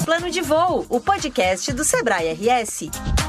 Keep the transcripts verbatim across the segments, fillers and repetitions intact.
Plano de Voo, o podcast do Sebrae R S.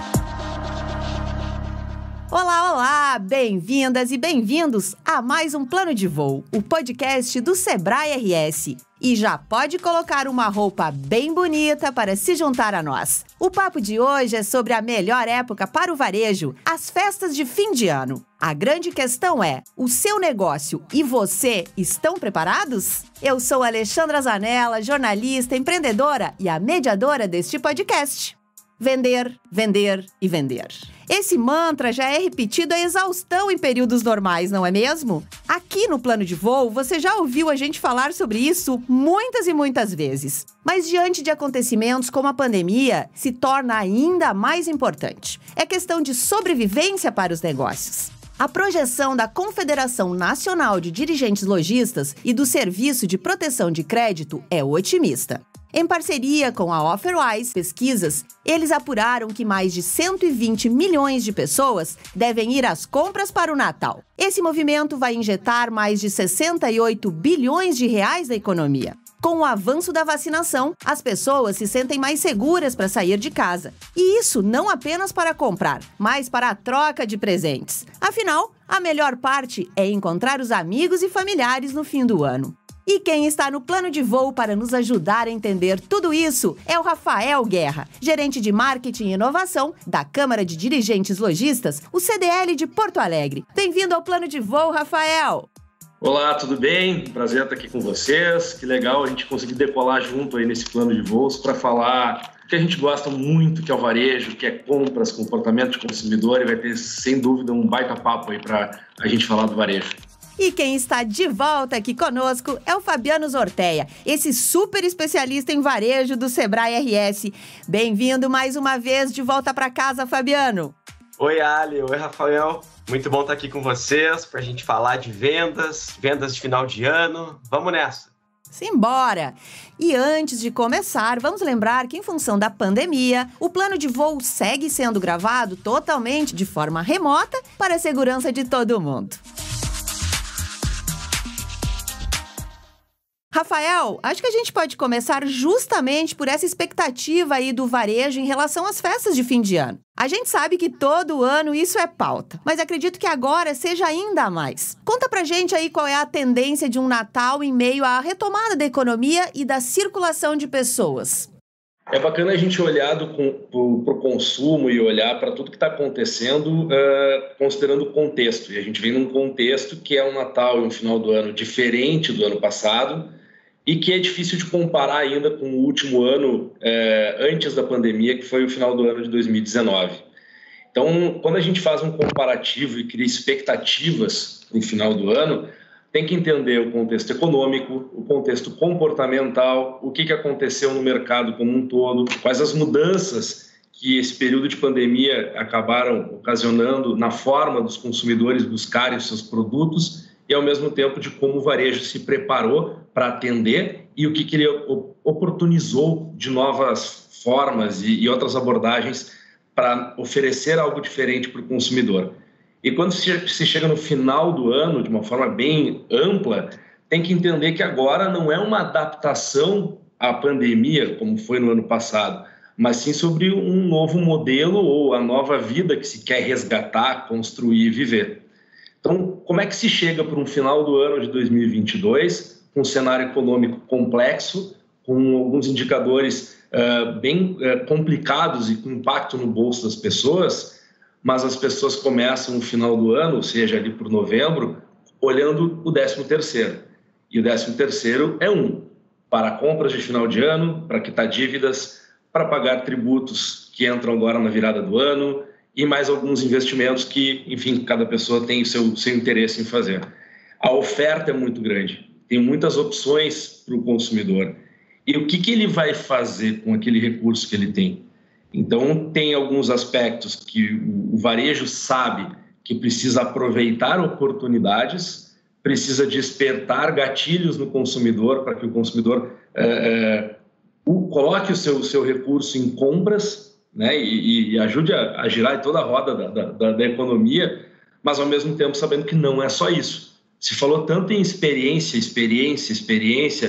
Olá, olá! Bem-vindas e bem-vindos a mais um Plano de Voo, o podcast do Sebrae R S. E já pode colocar uma roupa bem bonita para se juntar a nós. O papo de hoje é sobre a melhor época para o varejo, as festas de fim de ano. A grande questão é, o seu negócio e você estão preparados? Eu sou Alexandra Zanella, jornalista, empreendedora e a mediadora deste podcast. Vender, vender e vender. Esse mantra já é repetido a exaustão em períodos normais, não é mesmo? Aqui no Plano de Voo, você já ouviu a gente falar sobre isso muitas e muitas vezes. Mas diante de acontecimentos como a pandemia, se torna ainda mais importante. É questão de sobrevivência para os negócios. A projeção da Confederação Nacional de Dirigentes Lojistas e do Serviço de Proteção de Crédito é otimista. Em parceria com a Offerwise Pesquisas, eles apuraram que mais de cento e vinte milhões de pessoas devem ir às compras para o Natal. Esse movimento vai injetar mais de sessenta e oito bilhões de reais na economia. Com o avanço da vacinação, as pessoas se sentem mais seguras para sair de casa. E isso não apenas para comprar, mas para a troca de presentes. Afinal, a melhor parte é encontrar os amigos e familiares no fim do ano. E quem está no Plano de Voo para nos ajudar a entender tudo isso é o Rafael Guerra, gerente de Marketing e Inovação da Câmara de Dirigentes Lojistas, o C D L de Porto Alegre. Bem-vindo ao Plano de Voo, Rafael! Olá, tudo bem? Prazer estar aqui com vocês. Que legal a gente conseguir decolar junto aí nesse plano de voos para falar que a gente gosta muito, que é o varejo, que é compras, comportamento de consumidor, e vai ter, sem dúvida, um baita papo aí para a gente falar do varejo. E quem está de volta aqui conosco é o Fabiano Zorteia, esse super especialista em varejo do Sebrae R S. Bem-vindo mais uma vez de volta para casa, Fabiano. Oi, Ali. Oi, Rafael. Muito bom estar aqui com vocês para a gente falar de vendas, vendas de final de ano. Vamos nessa! Simbora! E antes de começar, vamos lembrar que, em função da pandemia, o plano de voo segue sendo gravado totalmente de forma remota para a segurança de todo mundo. Rafael, acho que a gente pode começar justamente por essa expectativa aí do varejo em relação às festas de fim de ano. A gente sabe que todo ano isso é pauta, mas acredito que agora seja ainda mais. Conta pra gente aí qual é a tendência de um Natal em meio à retomada da economia e da circulação de pessoas. É bacana a gente olhar para o consumo e olhar para tudo que está acontecendo uh, considerando o contexto. E a gente vem num contexto que é um Natal e um final do ano diferente do ano passado, e que é difícil de comparar ainda com o último ano eh, antes da pandemia, que foi o final do ano de dois mil e dezenove. Então, quando a gente faz um comparativo e cria expectativas no final do ano, tem que entender o contexto econômico, o contexto comportamental, o que, que aconteceu no mercado como um todo, quais as mudanças que esse período de pandemia acabaram ocasionando na forma dos consumidores buscarem os seus produtos, e, ao mesmo tempo, de como o varejo se preparou para atender e o que, que ele oportunizou de novas formas e, e outras abordagens para oferecer algo diferente para o consumidor. E quando se, se chega no final do ano, de uma forma bem ampla, tem que entender que agora não é uma adaptação à pandemia, como foi no ano passado, mas sim sobre um novo modelo ou a nova vida que se quer resgatar, construir e viver. Então, como é que se chega para um final do ano de dois mil e vinte e dois, com um cenário econômico complexo, com alguns indicadores uh, bem uh, complicados e com impacto no bolso das pessoas, mas as pessoas começam no final do ano, ou seja, ali por novembro, olhando o décimo terceiro. E o décimo terceiro é um, para compras de final de ano, para quitar dívidas, para pagar tributos que entram agora na virada do ano, e mais alguns investimentos que, enfim, cada pessoa tem o seu, seu interesse em fazer. A oferta é muito grande, tem muitas opções para o consumidor. E o que, que ele vai fazer com aquele recurso que ele tem? Então, tem alguns aspectos que o varejo sabe que precisa aproveitar oportunidades, precisa despertar gatilhos no consumidor para que o consumidor é, é, o, coloque o seu, o seu recurso em compras, né, e, e ajude a, a girar toda a roda da, da, da economia, mas ao mesmo tempo sabendo que não é só isso. Se falou tanto em experiência, experiência, experiência,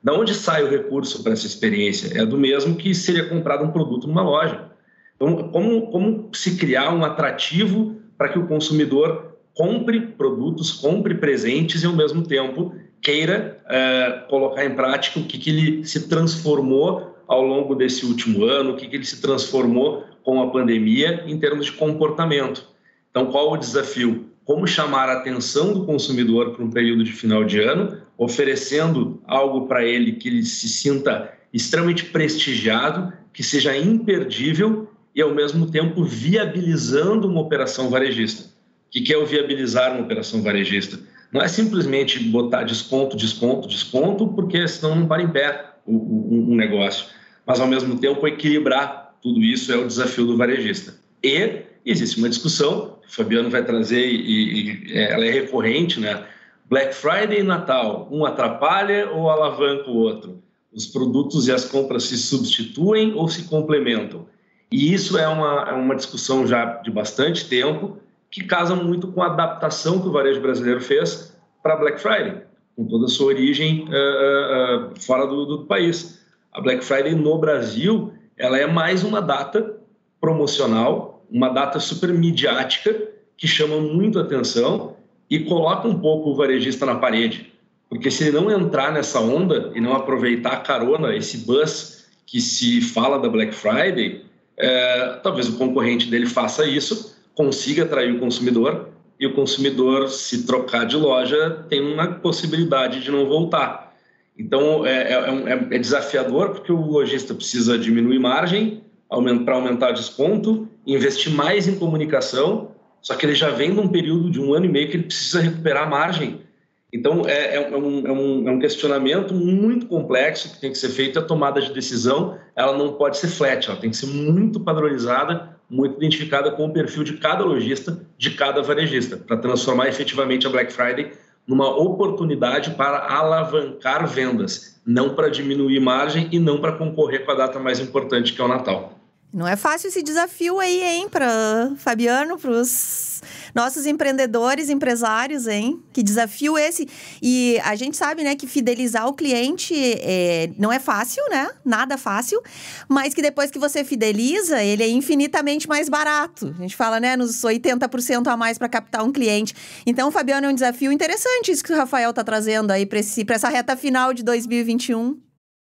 Da onde sai o recurso para essa experiência? É do mesmo que seria comprado um produto numa loja. Então, como, como se criar um atrativo para que o consumidor compre produtos, compre presentes e, ao mesmo tempo, queira uh, colocar em prática o que, que ele se transformou ao longo desse último ano, o que, que ele se transformou com a pandemia em termos de comportamento. Então, qual o desafio? Como chamar a atenção do consumidor para um período de final de ano, oferecendo algo para ele que ele se sinta extremamente prestigiado, que seja imperdível e, ao mesmo tempo, viabilizando uma operação varejista. O que é o viabilizar uma operação varejista? Não é simplesmente botar desconto, desconto, desconto, porque senão não para em pé o, o, um negócio. Mas, ao mesmo tempo, equilibrar tudo isso é o desafio do varejista. E existe uma discussão, que o Fabiano vai trazer, e, e ela é recorrente, né? Black Friday e Natal, um atrapalha ou alavanca o outro? Os produtos e as compras se substituem ou se complementam? E isso é uma, é uma discussão já de bastante tempo, que casa muito com a adaptação que o varejo brasileiro fez para Black Friday, com toda a sua origem uh, uh, fora do, do país. A Black Friday no Brasil, ela é mais uma data promocional, uma data super midiática, que chama muito a atenção e coloca um pouco o varejista na parede. Porque se ele não entrar nessa onda e não aproveitar a carona, esse buzz que se fala da Black Friday, é, talvez o concorrente dele faça isso, consiga atrair o consumidor, e o consumidor, se trocar de loja, tem uma possibilidade de não voltar. Então, é, é, é desafiador, porque o lojista precisa diminuir margem para aumentar desconto, investir mais em comunicação, só que ele já vem num período de um ano e meio que ele precisa recuperar a margem. Então, é, é, um, é, um, é um questionamento muito complexo que tem que ser feito. A tomada de decisão, ela não pode ser flat, ela tem que ser muito padronizada, muito identificada com o perfil de cada lojista, de cada varejista, para transformar efetivamente a Black Friday numa oportunidade para alavancar vendas, não para diminuir margem e não para concorrer com a data mais importante, que é o Natal. Não é fácil esse desafio aí, hein, para Fabiano, para os nossos empreendedores, empresários, hein? Que desafio esse. E a gente sabe, né, que fidelizar o cliente é, não é fácil, né? Nada fácil. Mas que depois que você fideliza, ele é infinitamente mais barato. A gente fala, né, nos oitenta por cento a mais para captar um cliente. Então, Fabiano, é um desafio interessante isso que o Rafael está trazendo aí para essa reta final de dois mil e vinte e um.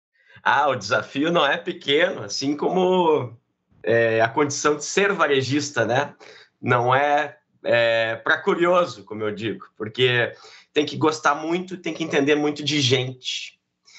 Ah, o desafio não é pequeno, assim como... É, a condição de ser varejista, né? Não é, é para curioso, como eu digo, porque tem que gostar muito, tem que entender muito de gente.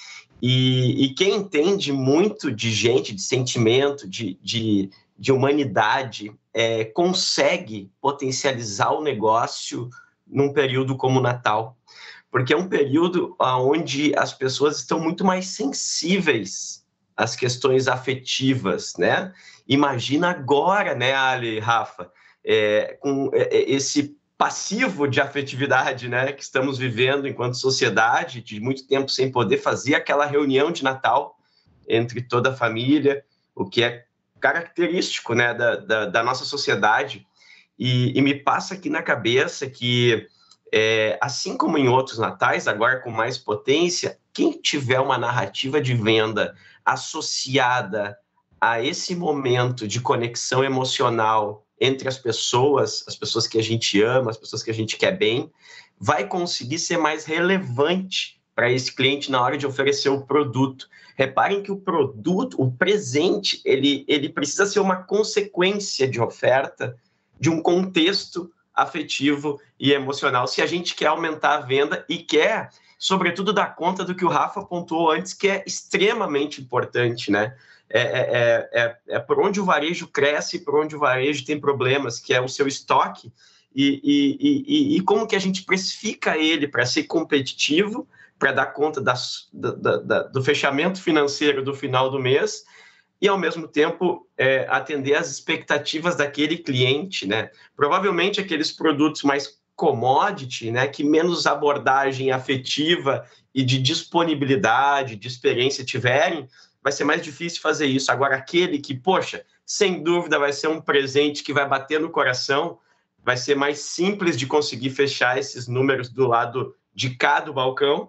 E, e quem entende muito de gente, de sentimento, de, de, de humanidade, é, consegue potencializar o negócio num período como o Natal. Porque é um período onde as pessoas estão muito mais sensíveis às questões afetivas, né? Imagina agora, né, Ali, Rafa, é, com esse passivo de afetividade, né, que estamos vivendo enquanto sociedade, de muito tempo sem poder fazer aquela reunião de Natal entre toda a família, o que é característico, né, da, da, da nossa sociedade. E, e me passa aqui na cabeça que, é, assim como em outros natais, agora com mais potência, quem tiver uma narrativa de venda associada a esse momento de conexão emocional entre as pessoas, as pessoas que a gente ama, as pessoas que a gente quer bem, vai conseguir ser mais relevante para esse cliente na hora de oferecer o produto. Reparem que o produto, o presente, ele, ele precisa ser uma consequência de oferta de um contexto afetivo e emocional, se a gente quer aumentar a venda e quer, sobretudo, dar conta do que o Rafa pontuou antes, que é extremamente importante, né? É, é, é, é por onde o varejo cresce, por onde o varejo tem problemas, que é o seu estoque, e, e, e, e como que a gente precifica ele para ser competitivo, para dar conta das, da, da, do fechamento financeiro do final do mês, e, ao mesmo tempo, é, atender às expectativas daquele cliente, né? Provavelmente aqueles produtos mais commodity, né, que menos abordagem afetiva e de disponibilidade, de experiência tiverem, vai ser mais difícil fazer isso. Agora, aquele que, poxa, sem dúvida vai ser um presente que vai bater no coração, vai ser mais simples de conseguir fechar esses números do lado de cá do balcão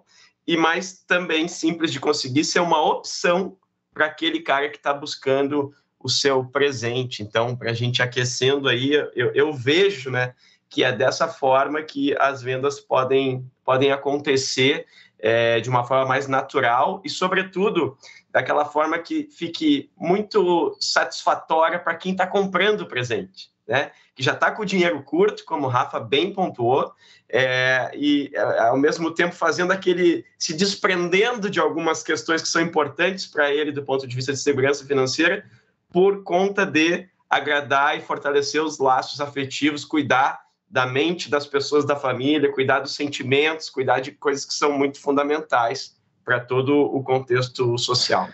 e mais também simples de conseguir, ser uma opção para aquele cara que está buscando o seu presente. Então, para a gente aquecendo aí, eu, eu vejo, né, que é dessa forma que as vendas podem, podem acontecer é, de uma forma mais natural e, sobretudo, daquela forma que fique muito satisfatória para quem está comprando o presente, né? Que já está com o dinheiro curto, como o Rafa bem pontuou, é, e ao mesmo tempo fazendo aquele, se desprendendo de algumas questões que são importantes para ele do ponto de vista de segurança financeira, por conta de agradar e fortalecer os laços afetivos, cuidar da mente das pessoas da família, cuidar dos sentimentos, cuidar de coisas que são muito fundamentais para todo o contexto social.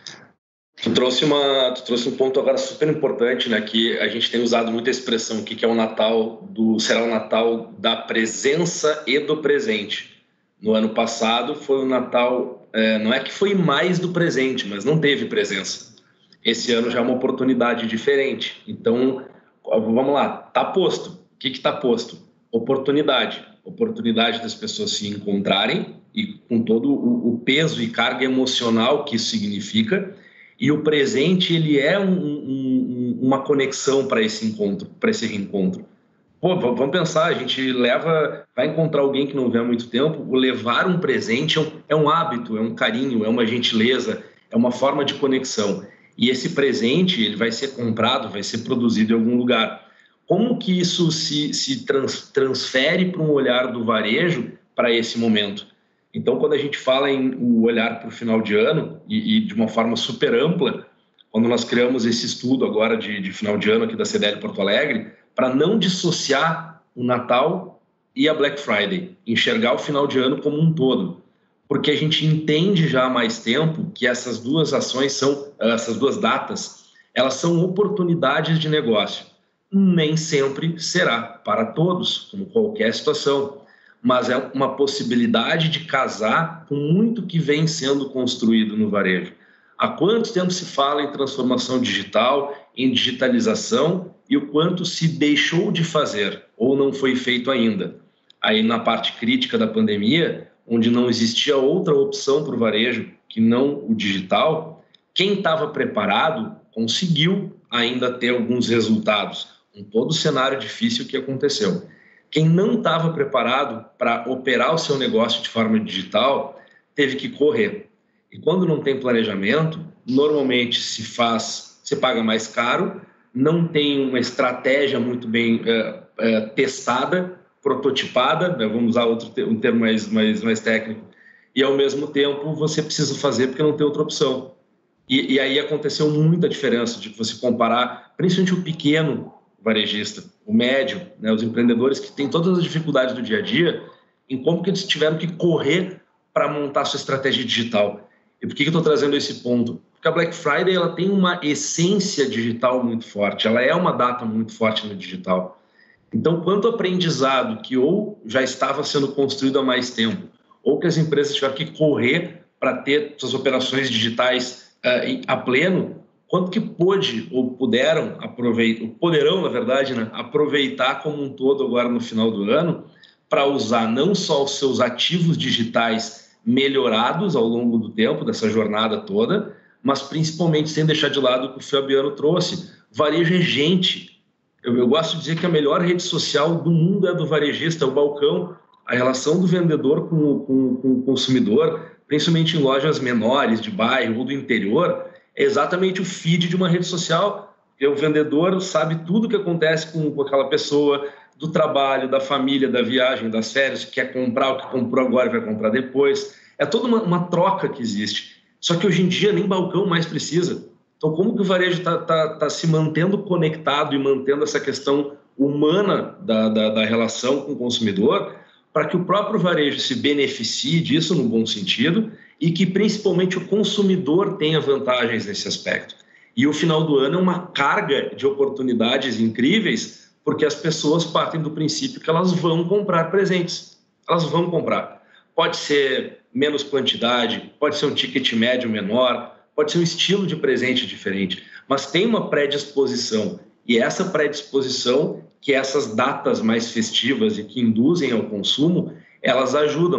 Tu trouxe, uma, tu trouxe um ponto agora super importante, né? Que a gente tem usado muita expressão aqui, que é o Natal do, será o Natal da presença e do presente. No ano passado foi o Natal, é, não é que foi mais do presente, mas não teve presença. Esse ano já é uma oportunidade diferente. Então, vamos lá, tá posto. O que que tá posto? Oportunidade. Oportunidade das pessoas se encontrarem e com todo o, o peso e carga emocional que isso significa. E o presente, ele é um, um, uma conexão para esse encontro, para esse reencontro. Pô, vamos pensar, a gente leva, vai encontrar alguém que não vê há muito tempo, o levar um presente é um, é um hábito, é um carinho, é uma gentileza, é uma forma de conexão. E esse presente, ele vai ser comprado, vai ser produzido em algum lugar. Como que isso se, se trans, transfere para um olhar do varejo para esse momento? Então, quando a gente fala em o olhar para o final de ano, e, e de uma forma super ampla, quando nós criamos esse estudo agora de, de final de ano aqui da C D L Porto Alegre, para não dissociar o Natal e a Black Friday, enxergar o final de ano como um todo. Porque a gente entende já há mais tempo que essas duas ações são, essas duas datas, elas são oportunidades de negócio. Nem sempre será para todos, como qualquer situação, mas é uma possibilidade de casar com muito que vem sendo construído no varejo. Há quanto tempo se fala em transformação digital, em digitalização, e o quanto se deixou de fazer ou não foi feito ainda? Aí na parte crítica da pandemia, onde não existia outra opção para o varejo que não o digital, quem estava preparado conseguiu ainda ter alguns resultados, com todo o cenário difícil que aconteceu. Quem não estava preparado para operar o seu negócio de forma digital, teve que correr. E quando não tem planejamento, normalmente se faz, se paga mais caro, não tem uma estratégia muito bem é, é, testada, prototipada, né? Vamos usar outro te- um termo mais, mais, mais técnico, e ao mesmo tempo você precisa fazer porque não tem outra opção. E, e aí aconteceu muita diferença de você comparar, principalmente o pequeno varejista, o médio, né, os empreendedores que têm todas as dificuldades do dia a dia, em como que eles tiveram que correr para montar sua estratégia digital. E por que que eu estou trazendo esse ponto? Porque a Black Friday ela tem uma essência digital muito forte, ela é uma data muito forte no digital. Então, quanto aprendizado que ou já estava sendo construído há mais tempo, ou que as empresas tiveram que correr para ter suas operações digitais uh, a pleno, quanto que pôde ou puderam aproveitar, poderão, na verdade, né, aproveitar como um todo agora no final do ano para usar não só os seus ativos digitais melhorados ao longo do tempo, dessa jornada toda, mas principalmente sem deixar de lado o que o Fabiano trouxe. Varejo é gente. Eu, eu gosto de dizer que a melhor rede social do mundo é do varejista, é o balcão, a relação do vendedor com, com, com o consumidor, principalmente em lojas menores, de bairro ou do interior, é exatamente o feed de uma rede social. O vendedor sabe tudo o que acontece com, com aquela pessoa, do trabalho, da família, da viagem, das férias, que quer comprar o que comprou agora e vai comprar depois. É toda uma, uma troca que existe. Só que hoje em dia nem balcão mais precisa. Então, como que o varejo está tá, tá se mantendo conectado e mantendo essa questão humana da, da, da relação com o consumidor para que o próprio varejo se beneficie disso no bom sentido e que principalmente o consumidor tenha vantagens nesse aspecto. E o final do ano é uma carga de oportunidades incríveis, porque as pessoas partem do princípio que elas vão comprar presentes. Elas vão comprar. Pode ser menos quantidade, pode ser um ticket médio menor, pode ser um estilo de presente diferente, mas tem uma predisposição. E essa predisposição, que essas datas mais festivas e que induzem ao consumo, elas ajudam.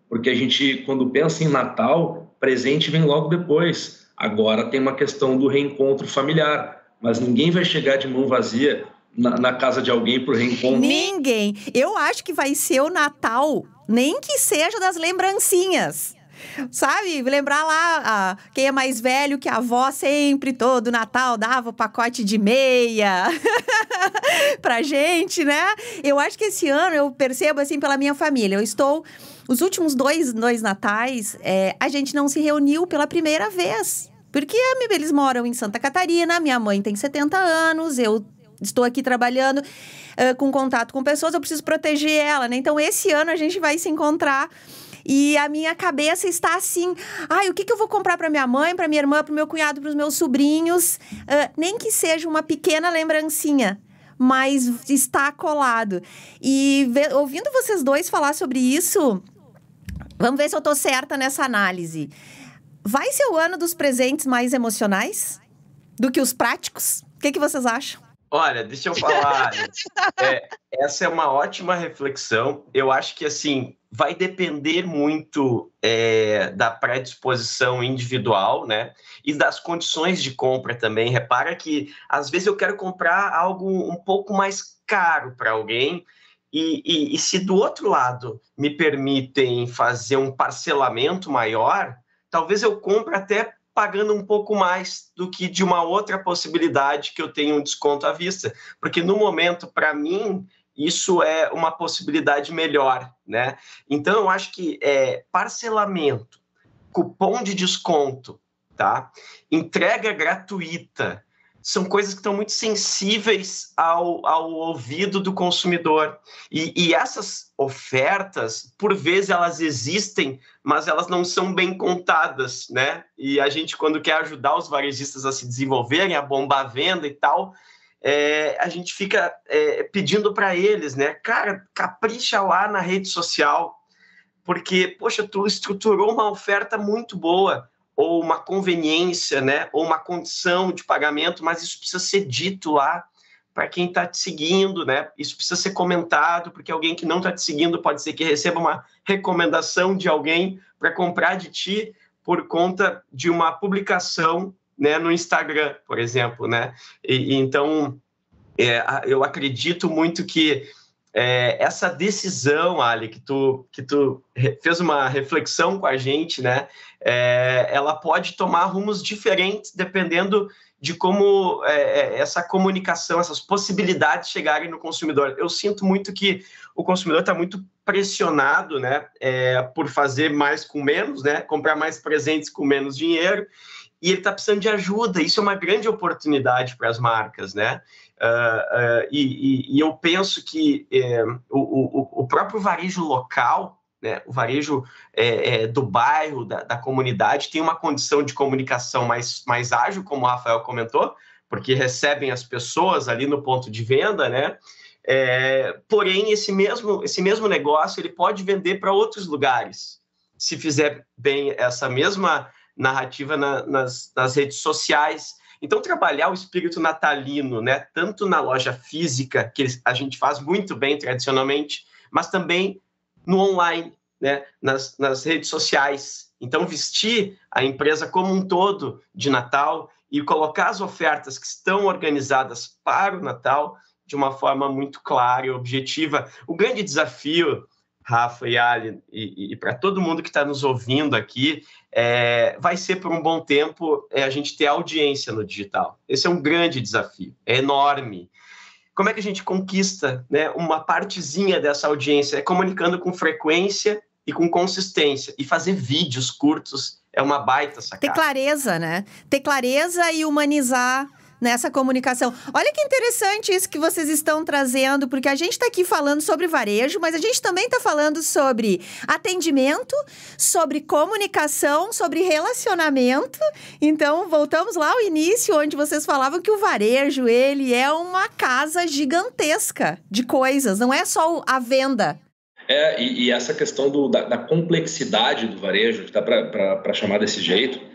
porque a gente, quando pensa em Natal, presente vem logo depois. Agora tem uma questão do reencontro familiar, mas ninguém vai chegar de mão vazia na, na casa de alguém para o reencontro. Ninguém. Eu acho que vai ser o Natal, nem que seja das lembrancinhas. Sabe, lembrar lá, ah, quem é mais velho, que a avó sempre, todo Natal, dava o pacote de meia pra gente, né? Eu acho que esse ano, eu percebo assim pela minha família, eu estou... Os últimos dois, dois natais, é, a gente não se reuniu pela primeira vez. Porque eles moram em Santa Catarina, minha mãe tem setenta anos, eu estou aqui trabalhando uh, com contato com pessoas, eu preciso proteger ela, né? Então, esse ano a gente vai se encontrar... E a minha cabeça está assim, ai, o que, que eu vou comprar para minha mãe, para minha irmã, para o meu cunhado, para os meus sobrinhos? Uh, nem que seja uma pequena lembrancinha, mas está colado. E ve- ouvindo vocês dois falar sobre isso, vamos ver se eu estou certa nessa análise. Vai ser o ano dos presentes mais emocionais do que os práticos? O que, que vocês acham? Olha, deixa eu falar. é, essa é uma ótima reflexão. Eu acho que, assim, vai depender muito é, da predisposição individual, né? E das condições de compra também. Repara que, às vezes, eu quero comprar algo um pouco mais caro para alguém e, e, e se do outro lado me permitem fazer um parcelamento maior, talvez eu compre até pagando um pouco mais do que de uma outra possibilidade que eu tenho um desconto à vista. Porque, no momento, para mim... isso é uma possibilidade melhor, né? Então, eu acho que é, parcelamento, cupom de desconto, tá? Entrega gratuita, são coisas que estão muito sensíveis ao, ao ouvido do consumidor. E, e essas ofertas, por vezes, elas existem, mas elas não são bem contadas, né? E a gente, quando quer ajudar os varejistas a se desenvolverem, a bombar a venda e tal... É, a gente fica é, pedindo para eles, né? Cara, capricha lá na rede social, porque, poxa, tu estruturou uma oferta muito boa, ou uma conveniência, né? Ou uma condição de pagamento, mas isso precisa ser dito lá para quem está te seguindo, né? Isso precisa ser comentado, porque alguém que não está te seguindo pode ser que receba uma recomendação de alguém para comprar de ti por conta de uma publicação, né, no Instagram, por exemplo, né? E, e então, é, eu acredito muito que é, essa decisão, Ali, que tu, que tu fez uma reflexão com a gente, né? É, ela pode tomar rumos diferentes dependendo de como é, essa comunicação, essas possibilidades chegarem no consumidor. Eu sinto muito que o consumidor está muito pressionado, né, é, por fazer mais com menos, né? Comprar mais presentes com menos dinheiro, e ele está precisando de ajuda. Isso é uma grande oportunidade para as marcas, né? Uh, uh, e, e, e eu penso que é, o, o, o próprio varejo local, né, o varejo é, é, do bairro, da, da comunidade, tem uma condição de comunicação mais, mais ágil, como o Rafael comentou, porque recebem as pessoas ali no ponto de venda, né? É, porém, esse mesmo, esse mesmo negócio ele pode vender para outros lugares, se fizer bem essa mesma narrativa na, nas, nas redes sociais. Então, trabalhar o espírito natalino, né, tanto na loja física, que a gente faz muito bem tradicionalmente, mas também no online, né, nas, nas redes sociais. Então, vestir a empresa como um todo de Natal e colocar as ofertas que estão organizadas para o Natal de uma forma muito clara e objetiva. O grande desafio, Rafa e Ali, e, e para todo mundo que está nos ouvindo aqui, é, vai ser por um bom tempo é, a gente ter audiência no digital. Esse é um grande desafio, é enorme. Como é que a gente conquista, né, uma partezinha dessa audiência? É comunicando com frequência e com consistência. E fazer vídeos curtos é uma baita sacada. Ter clareza, né? Ter clareza e humanizar nessa comunicação. Olha que interessante isso que vocês estão trazendo, porque a gente está aqui falando sobre varejo, mas a gente também está falando sobre atendimento, sobre comunicação, sobre relacionamento. Então, voltamos lá ao início, onde vocês falavam que o varejo, ele é uma casa gigantesca de coisas, não é só a venda. É, e, e essa questão do, da, da complexidade do varejo, que dá para chamar desse jeito,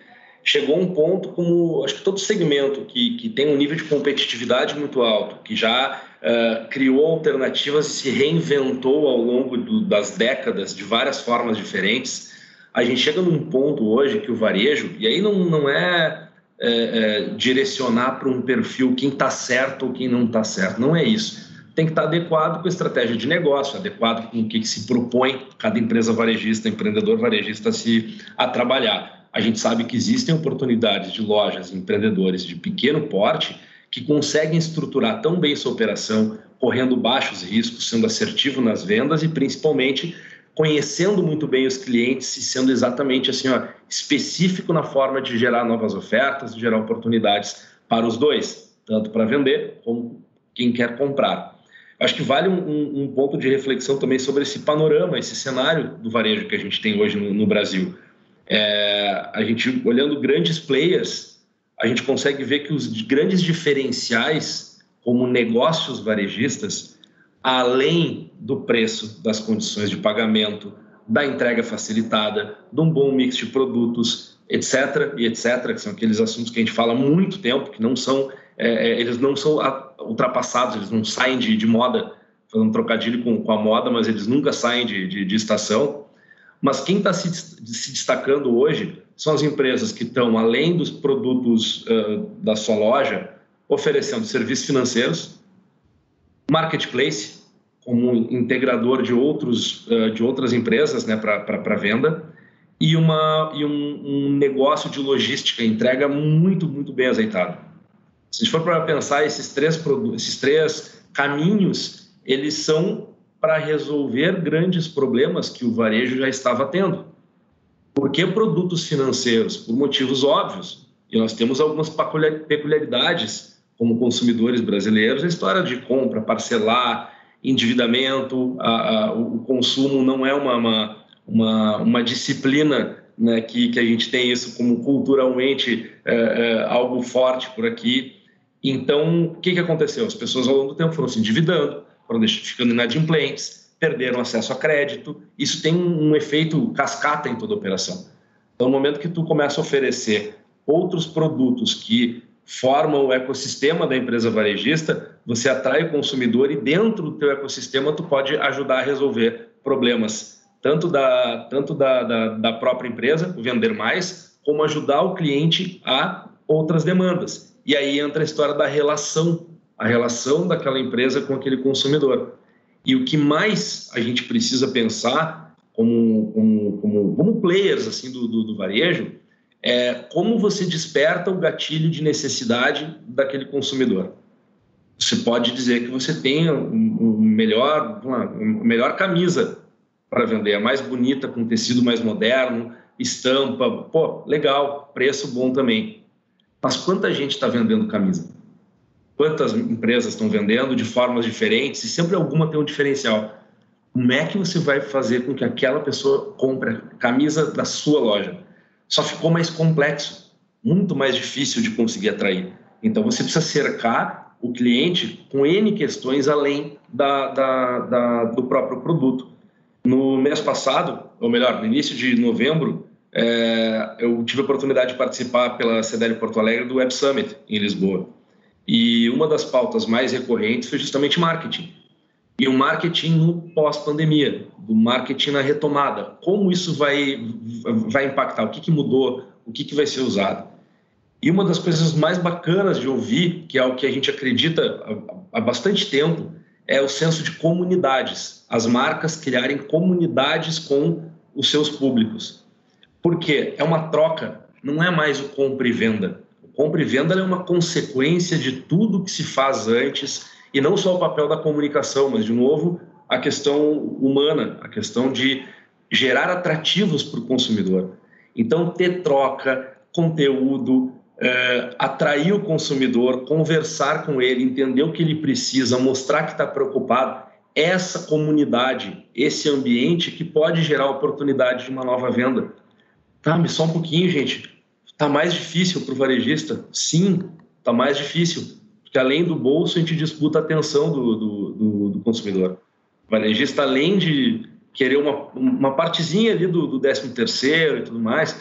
chegou um ponto como, acho que todo segmento que, que tem um nível de competitividade muito alto, que já uh, criou alternativas e se reinventou ao longo do, das décadas de várias formas diferentes, a gente chega num ponto hoje que o varejo, e aí não, não é, é, é direcionar para um perfil quem está certo ou quem não está certo, não é isso. Tem que estar adequado com a estratégia de negócio, adequado com o que se propõe cada empresa varejista, empreendedor varejista a, se, a trabalhar. A gente sabe que existem oportunidades de lojas, empreendedores de pequeno porte que conseguem estruturar tão bem sua operação, correndo baixos riscos, sendo assertivo nas vendas e principalmente conhecendo muito bem os clientes e sendo exatamente assim, ó, específico na forma de gerar novas ofertas, de gerar oportunidades para os dois, tanto para vender como quem quer comprar. Acho que vale um, um, um ponto de reflexão também sobre esse panorama, esse cenário do varejo que a gente tem hoje no, no Brasil. É, a gente, olhando grandes players, a gente consegue ver que os grandes diferenciais como negócios varejistas, além do preço, das condições de pagamento, da entrega facilitada, de um bom mix de produtos, etc, e etc, que são aqueles assuntos que a gente fala há muito tempo, que não são, é, eles não são ultrapassados, eles não saem de, de moda, fazendo um trocadilho com, com a moda, mas eles nunca saem de, de, de estação. Mas quem está se, se destacando hoje são as empresas que estão, além dos produtos uh, da sua loja, oferecendo serviços financeiros, marketplace, como um integrador de, outros, uh, de outras empresas, né, para venda, e, uma, e um, um negócio de logística, entrega muito, muito bem azeitado. Se a gente for para pensar, esses três, esses três caminhos, eles são para resolver grandes problemas que o varejo já estava tendo. Por que produtos financeiros? Por motivos óbvios. E nós temos algumas peculiaridades como consumidores brasileiros, a história de compra, parcelar, endividamento, a, a, o consumo não é uma, uma, uma, uma disciplina, né, que, que a gente tem isso como culturalmente é, é, algo forte por aqui. Então, o que, que aconteceu? As pessoas ao longo do tempo foram se endividando, foram ficando inadimplentes, perderam acesso a crédito. Isso tem um efeito cascata em toda a operação. Então, no momento que tu começa a oferecer outros produtos que formam o ecossistema da empresa varejista, você atrai o consumidor e dentro do teu ecossistema tu pode ajudar a resolver problemas tanto da, tanto da, da, da própria empresa, vender mais, como ajudar o cliente a outras demandas. E aí entra a história da relação, a relação daquela empresa com aquele consumidor. E o que mais a gente precisa pensar como, como, como, como players assim, do, do, do varejo é como você desperta o gatilho de necessidade daquele consumidor. Você pode dizer que você tem um, um melhor, uma, uma melhor camisa para vender, a mais bonita, com tecido mais moderno, estampa, pô, legal, preço bom também. Mas quanta gente está vendendo camisa? Quantas empresas estão vendendo de formas diferentes e sempre alguma tem um diferencial? Como é que você vai fazer com que aquela pessoa compre a camisa da sua loja? Só ficou mais complexo, muito mais difícil de conseguir atrair. Então, você precisa cercar o cliente com N questões além da, da, da, do próprio produto. No mês passado, ou melhor, no início de novembro, é, eu tive a oportunidade de participar pela C D L Porto Alegre do Web Summit em Lisboa. E uma das pautas mais recorrentes foi justamente marketing. E o marketing no pós-pandemia, do marketing na retomada. Como isso vai, vai impactar? O que, que mudou? O que, que vai ser usado? E uma das coisas mais bacanas de ouvir, que é o que a gente acredita há, há bastante tempo, é o senso de comunidades. As marcas criarem comunidades com os seus públicos. Por quê? É uma troca, não é mais o compra e venda. O compra e venda é uma consequência de tudo que se faz antes, e não só o papel da comunicação, mas, de novo, a questão humana, a questão de gerar atrativos para o consumidor. Então, ter troca, conteúdo, é, atrair o consumidor, conversar com ele, entender o que ele precisa, mostrar que está preocupado, essa comunidade, esse ambiente que pode gerar a oportunidade de uma nova venda. Tá, mas só um pouquinho, gente. Está mais difícil para o varejista? Sim, está mais difícil. Porque além do bolso, a gente disputa a atenção do, do, do, do consumidor. O varejista, além de querer uma, uma partezinha ali do, do décimo terceiro e tudo mais,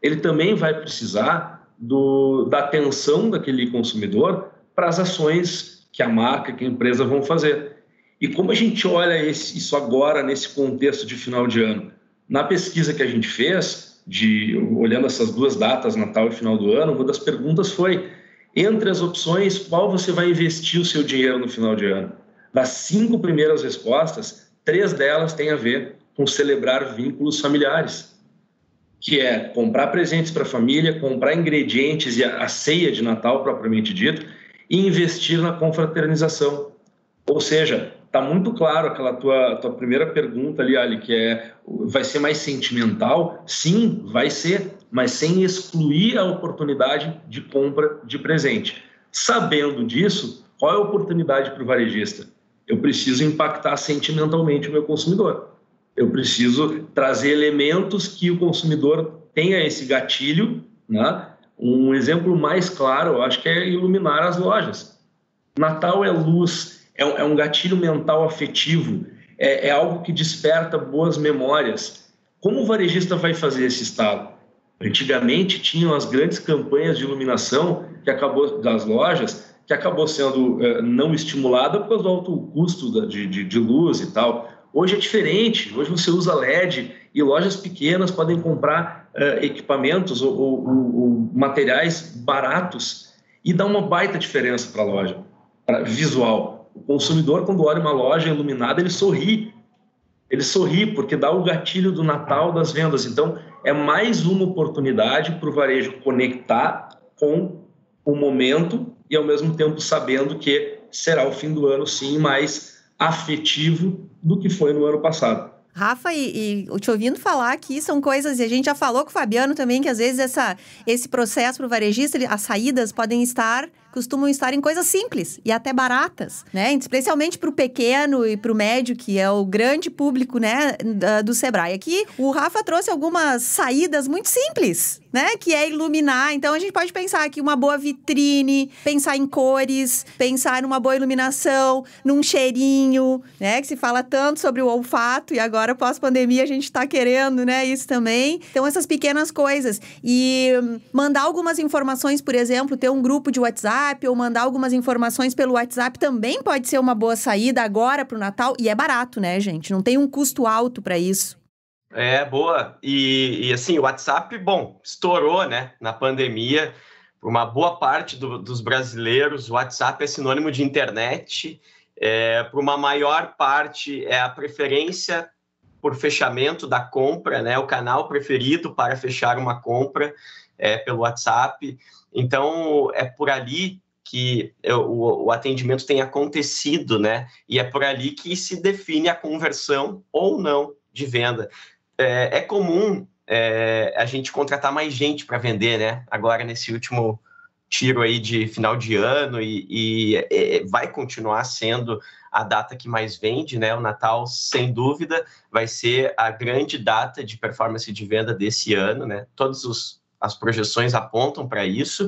ele também vai precisar do, da atenção daquele consumidor para as ações que a marca, que a empresa vão fazer. E como a gente olha esse, isso agora nesse contexto de final de ano? Na pesquisa que a gente fez, de, olhando essas duas datas, Natal e final do ano, uma das perguntas foi, entre as opções, qual você vai investir o seu dinheiro no final de ano? Das cinco primeiras respostas, três delas têm a ver com celebrar vínculos familiares, que é comprar presentes para a família, comprar ingredientes e a, a ceia de Natal, propriamente dito, e investir na confraternização. Ou seja, está muito claro aquela tua, tua primeira pergunta ali, Ali, que é, vai ser mais sentimental? Sim, vai ser, mas sem excluir a oportunidade de compra de presente. Sabendo disso, qual é a oportunidade para o varejista? Eu preciso impactar sentimentalmente o meu consumidor. Eu preciso trazer elementos que o consumidor tenha esse gatilho, né? Um exemplo mais claro, eu acho que é iluminar as lojas. Natal é luz, é um, é um gatilho mental afetivo, é, é algo que desperta boas memórias. Como o varejista vai fazer esse estalo? Antigamente tinham as grandes campanhas de iluminação que acabou, das lojas, que acabou sendo é, não estimulada por causa do alto custo da, de, de, de luz e tal. Hoje é diferente, hoje você usa L E D e lojas pequenas podem comprar uh, equipamentos ou, ou, ou materiais baratos e dá uma baita diferença para a loja, pra, visual. O consumidor, quando olha uma loja iluminada, ele sorri. Ele sorri porque dá o gatilho do Natal das vendas. Então, é mais uma oportunidade para o varejo conectar com o momento e, ao mesmo tempo, sabendo que será o fim do ano, sim, mais afetivo do que foi no ano passado. Rafa, e, e te ouvindo falar aqui, são coisas, e a gente já falou com o Fabiano também, que às vezes essa, esse processo para o varejista, as saídas podem estar, costumam estar em coisas simples e até baratas, né? Especialmente para o pequeno e para o médio, que é o grande público, né, do Sebrae. Aqui, o Rafa trouxe algumas saídas muito simples, né, que é iluminar. Então, a gente pode pensar aqui uma boa vitrine, pensar em cores, pensar numa boa iluminação, num cheirinho, né, que se fala tanto sobre o olfato e agora, pós-pandemia, a gente está querendo, né, isso também. Então, essas pequenas coisas. E mandar algumas informações, por exemplo, ter um grupo de WhatsApp ou mandar algumas informações pelo WhatsApp também pode ser uma boa saída agora para o Natal. E é barato, né, gente? Não tem um custo alto para isso. É, boa. E, e assim, o WhatsApp, bom, estourou, né, na pandemia. Por uma boa parte do, dos brasileiros, o WhatsApp é sinônimo de internet. É, por uma maior parte, é a preferência por fechamento da compra, né, o canal preferido para fechar uma compra é pelo WhatsApp. Então, é por ali que eu, o, o atendimento tem acontecido, né? E é por ali que se define a conversão ou não de venda. É, é comum é, a gente contratar mais gente para vender, né? Agora, nesse último tiro aí de final de ano e, e é, vai continuar sendo a data que mais vende, né? O Natal, sem dúvida, vai ser a grande data de performance de venda desse ano, né? Todos os As projeções apontam para isso,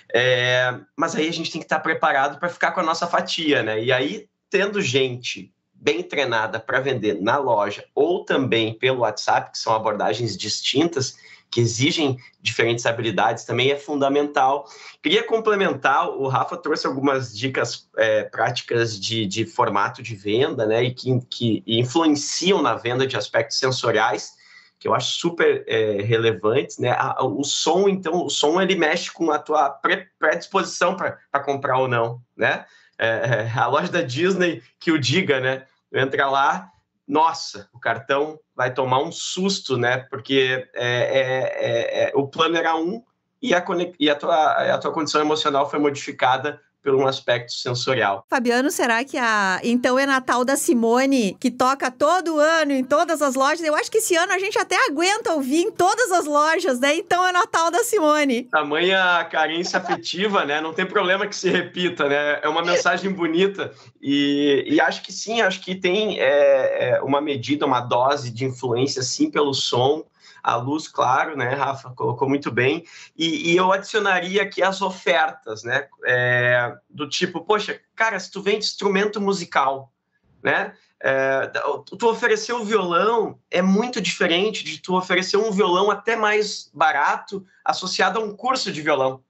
é, mas aí a gente tem que estar preparado para ficar com a nossa fatia, né? E aí, tendo gente bem treinada para vender na loja ou também pelo WhatsApp, que são abordagens distintas, que exigem diferentes habilidades, também é fundamental. Queria complementar, o Rafa trouxe algumas dicas é, práticas de, de formato de venda, né? E que, que influenciam na venda de aspectos sensoriais, que eu acho super é, relevantes, né? A, o som, então, o som, ele mexe com a tua predisposição para comprar ou não, né? É, a loja da Disney, que o diga, né? Entra lá, nossa, o cartão vai tomar um susto, né? Porque é, é, é, o plano era um e, a, e a, tua, a tua condição emocional foi modificada por um aspecto sensorial. Fabiano, será que a Então é Natal da Simone, que toca todo ano em todas as lojas? Eu acho que esse ano a gente até aguenta ouvir em todas as lojas, né? Então é Natal da Simone. Tamanha carência afetiva, né? Não tem problema que se repita, né? É uma mensagem bonita e, e acho que sim, acho que tem é, é uma medida, uma dose de influência, sim, pelo som. A luz, claro, né, Rafa, colocou muito bem, e, e eu adicionaria aqui as ofertas, né, é, do tipo, poxa, cara, se tu vende instrumento musical, né, É, tu oferecer um violão é muito diferente de tu oferecer um violão até mais barato associado a um curso de violão.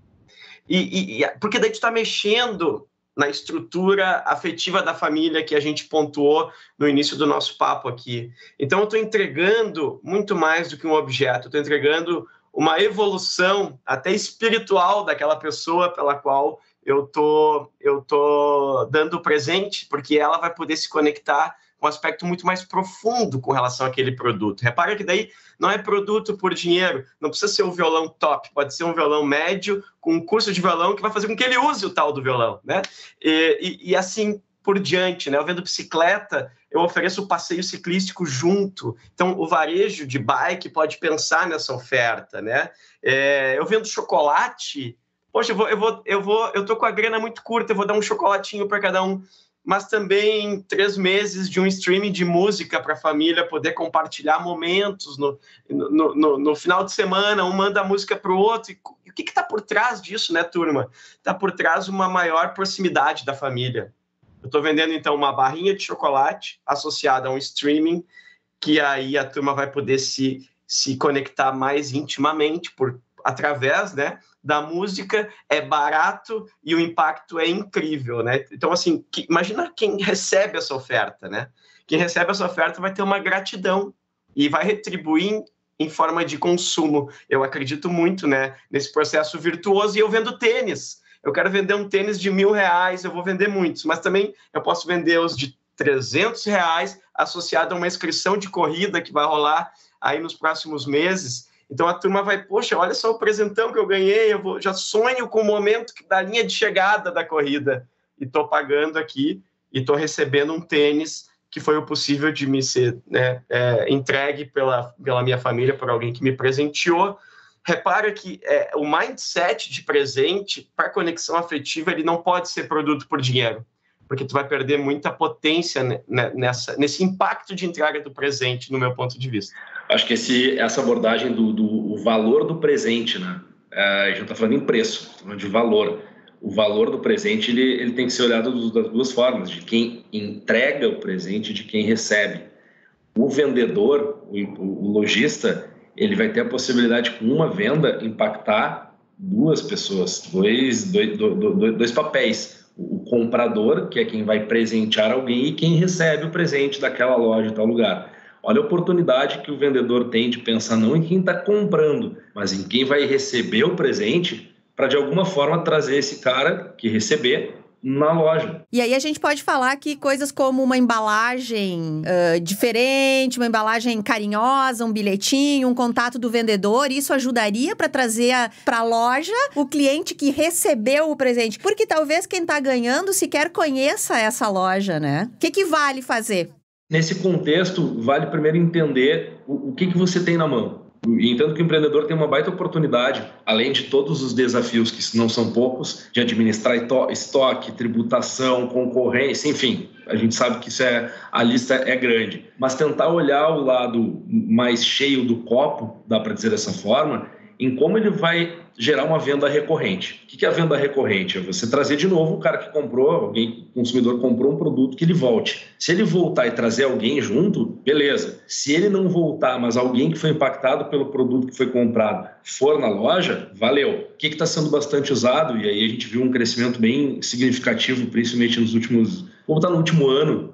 E, e, porque daí tu está mexendo na estrutura afetiva da família que a gente pontuou no início do nosso papo aqui. Então, eu estou entregando muito mais do que um objeto, estou entregando uma evolução até espiritual daquela pessoa pela qual eu tô, eu tô dando o presente, porque ela vai poder se conectar com um aspecto muito mais profundo com relação àquele produto. Repara que daí não é produto por dinheiro, não precisa ser um violão top, pode ser um violão médio com um curso de violão que vai fazer com que ele use o tal do violão, né? E, e, e assim por diante, né? Eu vendo bicicleta, eu ofereço o passeio ciclístico junto. Então, o varejo de bike pode pensar nessa oferta, né? É, eu vendo chocolate, poxa, eu vou, eu vou, eu vou, eu tô com a grana muito curta, eu vou dar um chocolatinho para cada um, mas também três meses de um streaming de música para a família poder compartilhar momentos no, no, no, no final de semana, um manda a música para o outro. E o que está por trás disso, né, turma? Está por trás uma maior proximidade da família. Eu estou vendendo, então, uma barrinha de chocolate associada a um streaming, que aí a turma vai poder se, se conectar mais intimamente por, através, né, da música, é barato e o impacto é incrível, né? Então, assim, que, imagina quem recebe essa oferta, né? Quem recebe essa oferta vai ter uma gratidão e vai retribuir em forma de consumo. Eu acredito muito, né, nesse processo virtuoso. E eu vendo tênis. Eu quero vender um tênis de mil reais, eu vou vender muitos, mas também eu posso vender os de trezentos reais associado a uma inscrição de corrida que vai rolar aí nos próximos meses. Então a turma vai, poxa, olha só o presentão que eu ganhei, eu vou, já sonho com o momento da linha de chegada da corrida e estou pagando aqui e estou recebendo um tênis que foi o possível de me ser, né, é, entregue pela, pela minha família, por alguém que me presenteou. Repara que é, o mindset de presente para conexão afetiva, ele não pode ser produto por dinheiro, porque tu vai perder muita potência nessa, nesse impacto de entrega do presente, no meu ponto de vista. Acho que esse, essa abordagem do, do o valor do presente, né? É, a gente não está falando em preço, está falando de valor. O valor do presente ele, ele tem que ser olhado das duas formas, de quem entrega o presente e de quem recebe. O vendedor, o, o lojista, ele vai ter a possibilidade, com uma venda, impactar duas pessoas, dois, dois, dois, dois papéis. O comprador, que é quem vai presentear alguém, e quem recebe o presente daquela loja em tal lugar. Olha a oportunidade que o vendedor tem de pensar não em quem está comprando, mas em quem vai receber o presente para, de alguma forma, trazer esse cara que receber na loja. E aí a gente pode falar que coisas como uma embalagem uh, diferente, uma embalagem carinhosa, um bilhetinho, um contato do vendedor, isso ajudaria para trazer para a loja o cliente que recebeu o presente. Porque talvez quem está ganhando sequer conheça essa loja, né? O que, que vale fazer? Nesse contexto, vale primeiro entender o, o que, que você tem na mão. E entendo que o empreendedor tem uma baita oportunidade, além de todos os desafios, que não são poucos, de administrar estoque, tributação, concorrência, enfim, a gente sabe que isso é, a lista é grande. Mas tentar olhar o lado mais cheio do copo, dá para dizer dessa forma, em como ele vai gerar uma venda recorrente. O que é a venda recorrente? É você trazer de novo o cara que comprou, alguém, o consumidor comprou um produto, que ele volte. Se ele voltar e trazer alguém junto, beleza. Se ele não voltar, mas alguém que foi impactado pelo produto que foi comprado for na loja, valeu. O que está sendo bastante usado, e aí a gente viu um crescimento bem significativo, principalmente nos últimos, vou botar no último ano,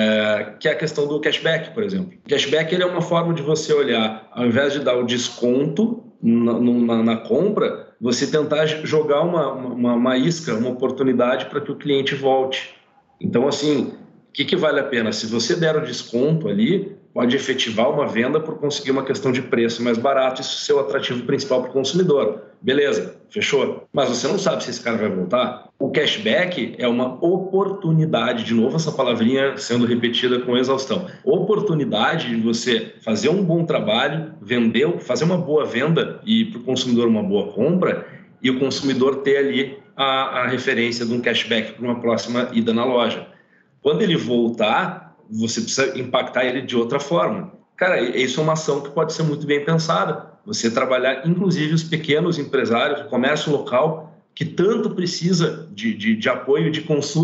é, que é a questão do cashback, por exemplo. O cashback ele é uma forma de você olhar, ao invés de dar o desconto na, na, na compra, você tentar jogar uma, uma, uma isca, uma oportunidade para que o cliente volte. Então, assim, o que, que vale a pena? Se você der o desconto ali, pode efetivar uma venda por conseguir uma questão de preço mais barato, isso ser o atrativo principal para o consumidor. Beleza, fechou. Mas você não sabe se esse cara vai voltar. O cashback é uma oportunidade, de novo essa palavrinha sendo repetida com exaustão, oportunidade de você fazer um bom trabalho, vender, fazer uma boa venda e para o consumidor uma boa compra, e o consumidor ter ali a, a referência de um cashback para uma próxima ida na loja. Quando ele voltar, você precisa impactar ele de outra forma. Cara, isso é uma ação que pode ser muito bem pensada. Você trabalhar, inclusive, os pequenos empresários, o comércio local, que tanto precisa de, de, de apoio de consumo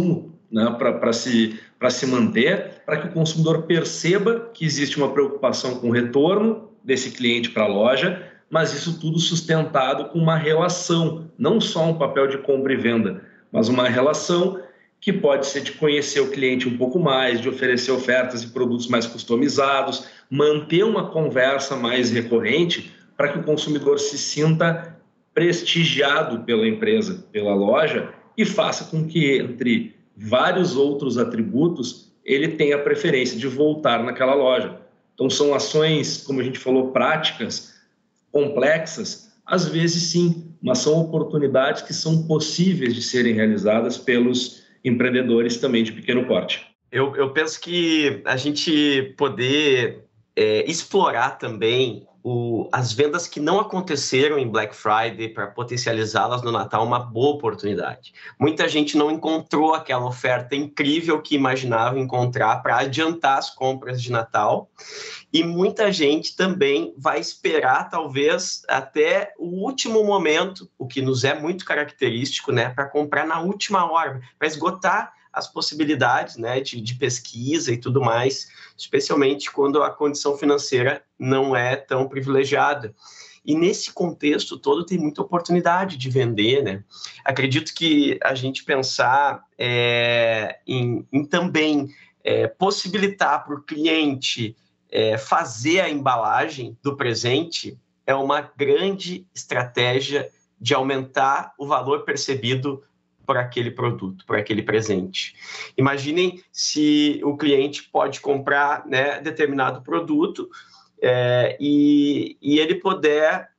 né, para se, para se manter, para que o consumidor perceba que existe uma preocupação com o retorno desse cliente para a loja, mas isso tudo sustentado com uma relação, não só um papel de compra e venda, mas uma relação que pode ser de conhecer o cliente um pouco mais, de oferecer ofertas e produtos mais customizados, manter uma conversa mais recorrente para que o consumidor se sinta prestigiado pela empresa, pela loja, e faça com que, entre vários outros atributos, ele tenha a preferência de voltar naquela loja. Então, são ações, como a gente falou, práticas, complexas, às vezes sim, mas são oportunidades que são possíveis de serem realizadas pelos empreendedores também de pequeno porte. Eu, eu penso que a gente poder é, explorar também o, as vendas que não aconteceram em Black Friday para potencializá-las no Natal é uma boa oportunidade. Muita gente não encontrou aquela oferta incrível que imaginava encontrar para adiantar as compras de Natal, e muita gente também vai esperar talvez até o último momento, o que nos é muito característico, né, para comprar na última hora, para esgotar as possibilidades, né, de, de pesquisa e tudo mais, especialmente quando a condição financeira não é tão privilegiada. E nesse contexto todo tem muita oportunidade de vender, né? Acredito que a gente pensar é, em, em também é, possibilitar para o cliente é, fazer a embalagem do presente é uma grande estratégia de aumentar o valor percebido por aquele produto, por aquele presente. Imaginem se o cliente pode comprar, né, determinado produto é, e, e ele puder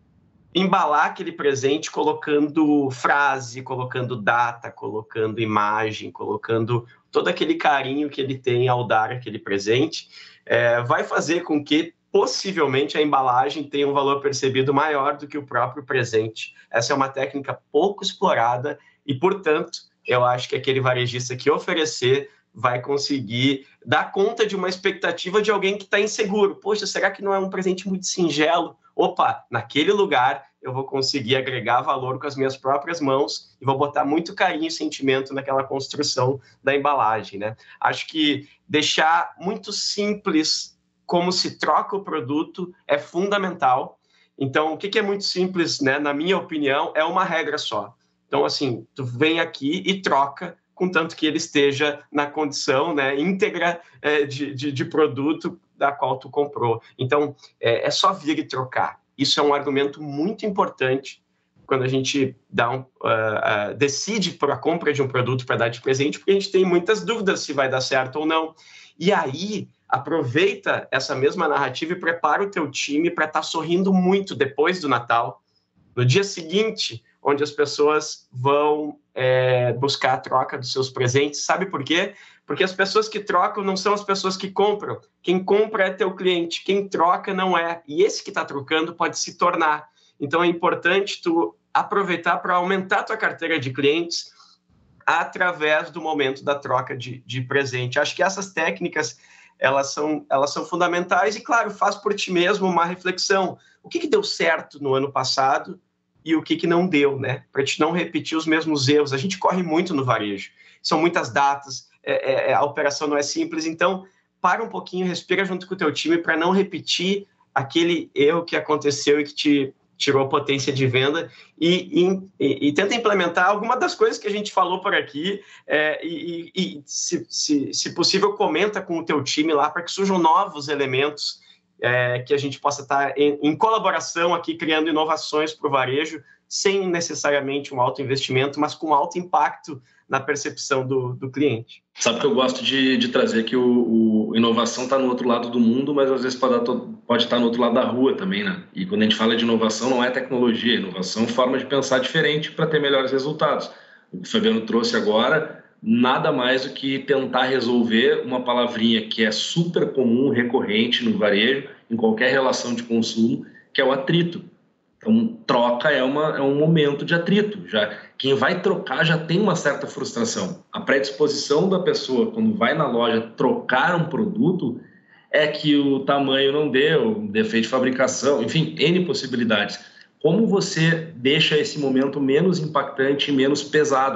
embalar aquele presente colocando frase, colocando data, colocando imagem, colocando todo aquele carinho que ele tem ao dar aquele presente, é, vai fazer com que possivelmente a embalagem tenha um valor percebido maior do que o próprio presente. Essa é uma técnica pouco explorada e, portanto, eu acho que aquele varejista que oferecer vai conseguir dar conta de uma expectativa de alguém que está inseguro. Poxa, será que não é um presente muito singelo? Opa, naquele lugar eu vou conseguir agregar valor com as minhas próprias mãos e vou botar muito carinho e sentimento naquela construção da embalagem, né? Acho que deixar muito simples como se troca o produto é fundamental. Então, o que é muito simples, né, na minha opinião, é uma regra só. Então, assim, tu vem aqui e troca, contanto que ele esteja na condição, né, íntegra é, de, de, de produto da qual tu comprou. Então, é, é só vir e trocar. Isso é um argumento muito importante quando a gente dá um, uh, uh, decide por a compra de um produto para dar de presente, porque a gente tem muitas dúvidas se vai dar certo ou não. E aí, aproveita essa mesma narrativa e prepara o teu time para estar sorrindo muito depois do Natal, no dia seguinte, onde as pessoas vão é, buscar a troca dos seus presentes. Sabe por quê? Porque as pessoas que trocam não são as pessoas que compram. Quem compra é teu cliente, quem troca não é. E esse que está trocando pode se tornar. Então é importante tu aproveitar para aumentar a tua carteira de clientes através do momento da troca de, de presente. Acho que essas técnicas elas são, elas são fundamentais e, claro, faz por ti mesmo uma reflexão. O que, que deu certo no ano passado e o que, que não deu, né? Para te não repetir os mesmos erros. A gente corre muito no varejo. São muitas datas, é, é, a operação não é simples. Então, para um pouquinho, respira junto com o teu time para não repetir aquele erro que aconteceu e que te tirou potência de venda e, e, e, e tenta implementar alguma das coisas que a gente falou por aqui é, e, e se, se, se possível, comenta com o teu time lá para que surjam novos elementos é, que a gente possa estar em, em colaboração aqui, criando inovações para o varejo, sem necessariamente um alto investimento, mas com alto impacto na percepção do, do cliente. Sabe que eu gosto de, de trazer que o, o inovação está no outro lado do mundo, mas às vezes pode, pode estar no outro lado da rua também, né? E quando a gente fala de inovação, não é tecnologia, inovação é forma de pensar diferente para ter melhores resultados. O que o Fabiano trouxe agora, nada mais do que tentar resolver uma palavrinha que é super comum, recorrente no varejo, em qualquer relação de consumo, que é o atrito. Então, troca é, uma, é um momento de atrito. Já, quem vai trocar já tem uma certa frustração. A predisposição da pessoa, quando vai na loja trocar um produto, é que o tamanho não deu, defeito de fabricação, enfim, N possibilidades. Como você deixa esse momento menos impactante e menos pesado?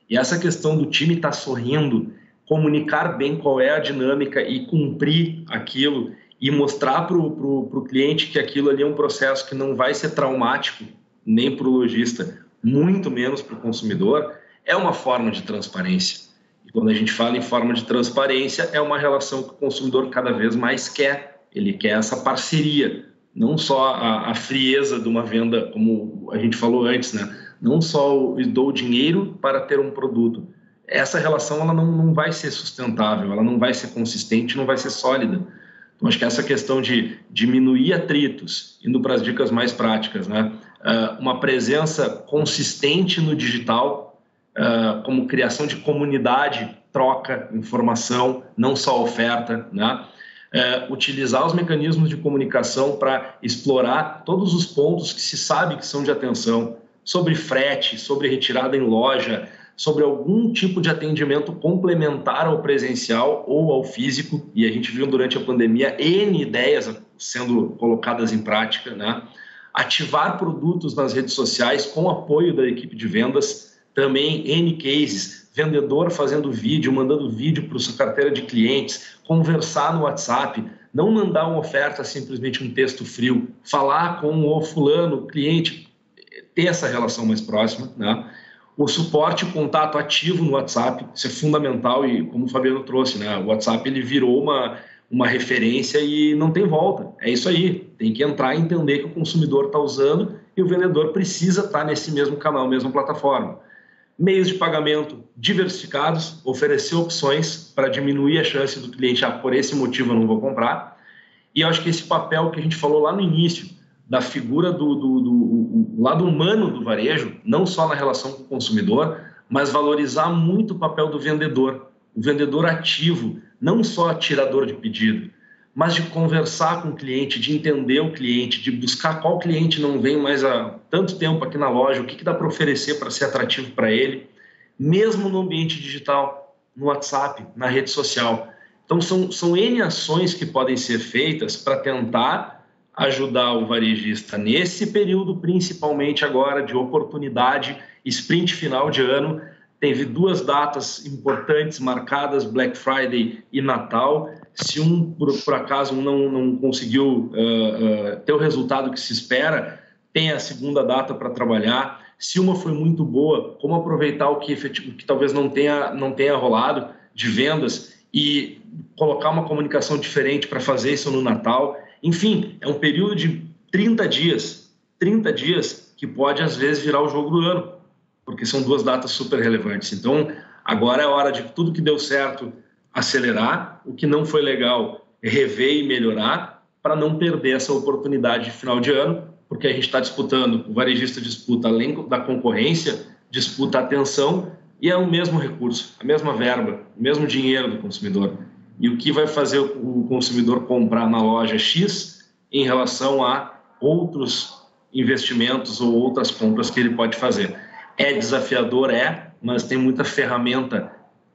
E essa questão do time estar sorrindo, comunicar bem qual é a dinâmica e cumprir aquilo e mostrar para o cliente que aquilo ali é um processo que não vai ser traumático nem para o lojista, muito menos para o consumidor, é uma forma de transparência. E quando a gente fala em forma de transparência, é uma relação que o consumidor cada vez mais quer. Ele quer essa parceria, não só a, a frieza de uma venda, como a gente falou antes, né? Não só o dou dinheiro para ter um produto. Essa relação ela não, não vai ser sustentável, ela não vai ser consistente, não vai ser sólida. Então, acho que essa questão de diminuir atritos, indo para as dicas mais práticas, né? Uh, uma presença consistente no digital, uh, como criação de comunidade, troca, informação, não só oferta, né? Uh, utilizar os mecanismos de comunicação para explorar todos os pontos que se sabe que são de atenção, sobre frete, sobre retirada em loja, sobre algum tipo de atendimento complementar ao presencial ou ao físico, e a gente viu durante a pandemia N ideias sendo colocadas em prática, né? Ativar produtos nas redes sociais com apoio da equipe de vendas, também N cases, vendedor fazendo vídeo, mandando vídeo para sua carteira de clientes, conversar no WhatsApp, não mandar uma oferta, simplesmente um texto frio, falar com o fulano, cliente, ter essa relação mais próxima, né? O suporte e contato ativo no WhatsApp, isso é fundamental e, como o Fabiano trouxe, né? O WhatsApp ele virou uma, uma referência e não tem volta. É isso aí, tem que entrar e entender que o consumidor está usando e o vendedor precisa estar nesse mesmo canal, mesma plataforma. Meios de pagamento diversificados, oferecer opções para diminuir a chance do cliente, ah, por esse motivo eu não vou comprar. E eu acho que esse papel que a gente falou lá no início, da figura do, do, do, do lado humano do varejo, não só na relação com o consumidor, mas valorizar muito o papel do vendedor, o vendedor ativo, não só tirador de pedido, mas de conversar com o cliente, de entender o cliente, de buscar qual cliente não vem mais há tanto tempo aqui na loja, o que, que dá para oferecer para ser atrativo para ele, mesmo no ambiente digital, no WhatsApp, na rede social. Então, são, são N ações que podem ser feitas para tentar ajudar o varejista nesse período, principalmente agora de oportunidade, sprint final de ano. Teve duas datas importantes marcadas, Black Friday e Natal. Se um, por, por acaso, não, não conseguiu uh, uh, ter o resultado que se espera, tem a segunda data para trabalhar. Se uma foi muito boa, como aproveitar o que, efetivo, que talvez não tenha, não tenha rolado de vendas e colocar uma comunicação diferente para fazer isso no Natal. Enfim, é um período de trinta dias, trinta dias que pode, às vezes, virar o jogo do ano, porque são duas datas super relevantes. Então, agora é hora de tudo que deu certo acelerar, o que não foi legal rever e melhorar, para não perder essa oportunidade de final de ano, porque a gente está disputando, o varejista disputa, além da concorrência, disputa a atenção e é o mesmo recurso, a mesma verba, o mesmo dinheiro do consumidor. E o que vai fazer o consumidor comprar na loja X em relação a outros investimentos ou outras compras que ele pode fazer. É desafiador, é, mas tem muita ferramenta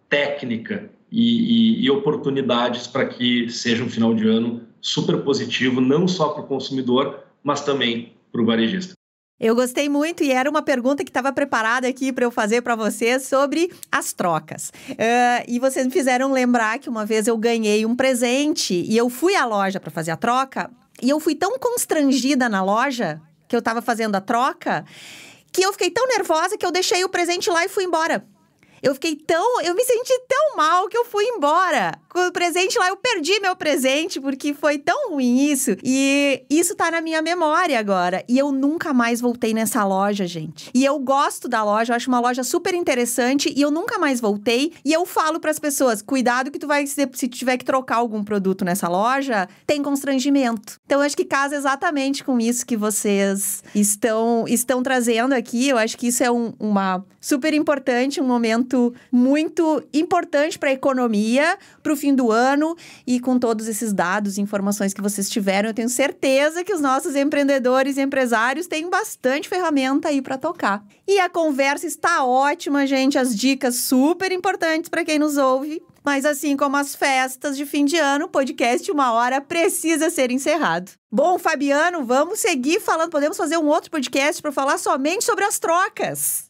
técnica e, e, e oportunidades para que seja um final de ano super positivo, não só para o consumidor, mas também para o varejista. Eu gostei muito e era uma pergunta que estava preparada aqui para eu fazer para vocês sobre as trocas. Uh, e vocês me fizeram lembrar que uma vez eu ganhei um presente e eu fui à loja para fazer a troca e eu fui tão constrangida na loja que eu estava fazendo a troca que eu fiquei tão nervosa que eu deixei o presente lá e fui embora. Eu fiquei tão... Eu me senti tão mal que eu fui embora. Com o presente lá, eu perdi meu presente, porque foi tão ruim isso. E isso tá na minha memória agora. E eu nunca mais voltei nessa loja, gente. E eu gosto da loja, eu acho uma loja super interessante. E eu nunca mais voltei. E eu falo pras pessoas, cuidado que tu vai... Se tu tiver que trocar algum produto nessa loja, tem constrangimento. Então, eu acho que casa exatamente com isso que vocês estão, estão trazendo aqui. Eu acho que isso é um, uma super importante, um momento muito importante para a economia, para o fim do ano, e com todos esses dados e informações que vocês tiveram, eu tenho certeza que os nossos empreendedores e empresários têm bastante ferramenta aí para tocar. E a conversa está ótima, gente, as dicas super importantes para quem nos ouve, mas assim como as festas de fim de ano, o podcast Uma Hora precisa ser encerrado. Bom, Fabiano, vamos seguir falando, podemos fazer um outro podcast para falar somente sobre as trocas.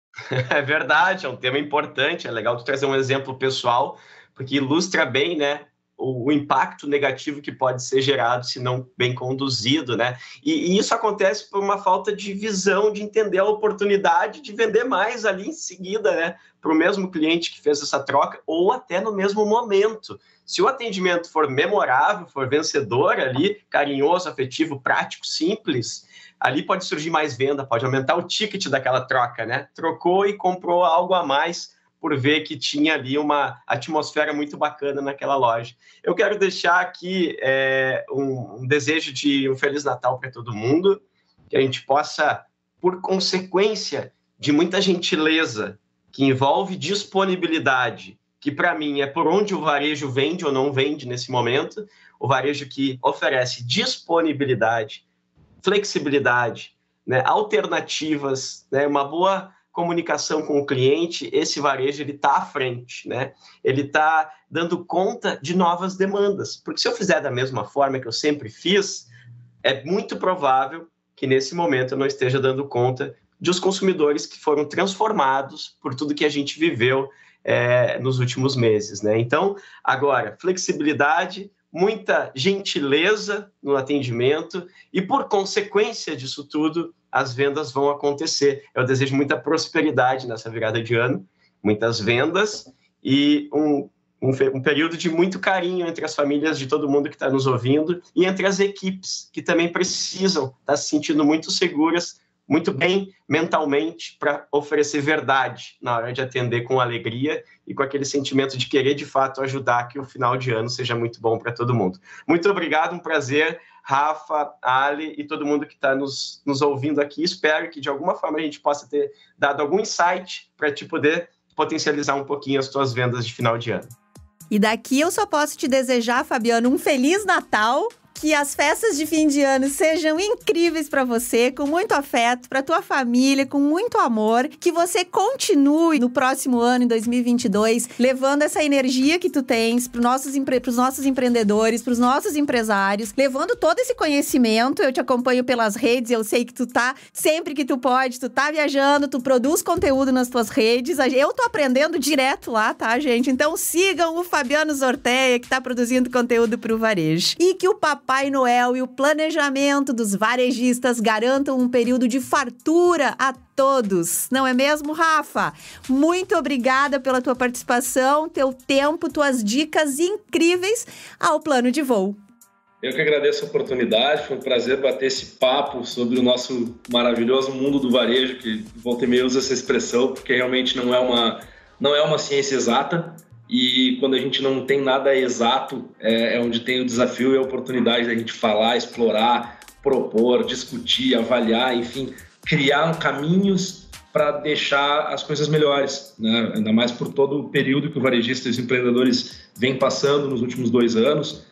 É verdade, é um tema importante, é legal tu trazer um exemplo pessoal, porque ilustra bem, né, o, o impacto negativo que pode ser gerado se não bem conduzido, né? E, e isso acontece por uma falta de visão, de entender a oportunidade de vender mais ali em seguida, né, para o mesmo cliente que fez essa troca, ou até no mesmo momento. Se o atendimento for memorável, for vencedor ali, carinhoso, afetivo, prático, simples, ali pode surgir mais venda, pode aumentar o ticket daquela troca, né? Trocou e comprou algo a mais por ver que tinha ali uma atmosfera muito bacana naquela loja. Eu quero deixar aqui é, um, um desejo de um Feliz Natal para todo mundo, que a gente possa, por consequência de muita gentileza, que envolve disponibilidade, que para mim é por onde o varejo vende ou não vende nesse momento, o varejo que oferece disponibilidade, flexibilidade, né, alternativas, né, uma boa comunicação com o cliente, esse varejo ele está à frente, né? Ele está dando conta de novas demandas, porque se eu fizer da mesma forma que eu sempre fiz, é muito provável que nesse momento eu não esteja dando conta de os consumidores que foram transformados por tudo que a gente viveu é, nos últimos meses, né? Então, agora, flexibilidade, muita gentileza no atendimento e, por consequência disso tudo, as vendas vão acontecer. Eu desejo muita prosperidade nessa virada de ano, muitas vendas e um, um, um período de muito carinho entre as famílias de todo mundo que está nos ouvindo e entre as equipes que também precisam estar se sentindo muito seguras, muito bem mentalmente para oferecer verdade na hora de atender com alegria e com aquele sentimento de querer, de fato, ajudar que o final de ano seja muito bom para todo mundo. Muito obrigado, um prazer, Rafa, Ali e todo mundo que está nos, nos ouvindo aqui. Espero que, de alguma forma, a gente possa ter dado algum insight para te poder potencializar um pouquinho as tuas vendas de final de ano. E daqui eu só posso te desejar, Fabiano, um Feliz Natal. Que as festas de fim de ano sejam incríveis para você, com muito afeto, para tua família, com muito amor. Que você continue no próximo ano, em dois mil e vinte e dois, levando essa energia que tu tens para os nossos, empre- pros nossos empreendedores, para os nossos empresários, levando todo esse conhecimento. Eu te acompanho pelas redes, eu sei que tu tá, sempre que tu pode, tu tá viajando, tu produz conteúdo nas tuas redes. Eu tô aprendendo direto lá, tá, gente? Então sigam o Fabiano Zorteia, que tá produzindo conteúdo pro varejo. E que o papai Papai Noel e o planejamento dos varejistas garantam um período de fartura a todos. Não é mesmo, Rafa? Muito obrigada pela tua participação, teu tempo, tuas dicas incríveis ao Plano de Voo. Eu que agradeço a oportunidade, foi um prazer bater esse papo sobre o nosso maravilhoso mundo do varejo, que volta e meia usa essa expressão, porque realmente não é uma, não é uma ciência exata. E quando a gente não tem nada exato, é, é onde tem o desafio e a oportunidade da gente falar, explorar, propor, discutir, avaliar, enfim, criar caminhos para deixar as coisas melhores, né? Ainda mais por todo o período que o varejista e os empreendedores vêm passando nos últimos dois anos.